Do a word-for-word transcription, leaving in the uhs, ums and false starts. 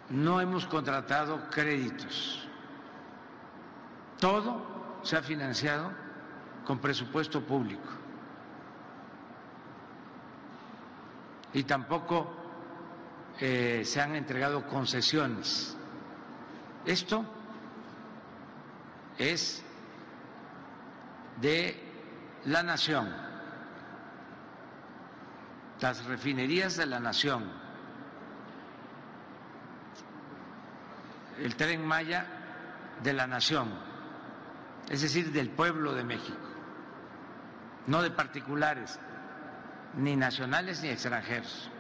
no hemos contratado créditos. Todo se ha financiado con presupuesto público. Y tampoco eh, se han entregado concesiones. Esto es de la nación, las refinerías de la nación, el Tren Maya de la nación, es decir, del pueblo de México, no de particulares, ni nacionales ni extranjeros.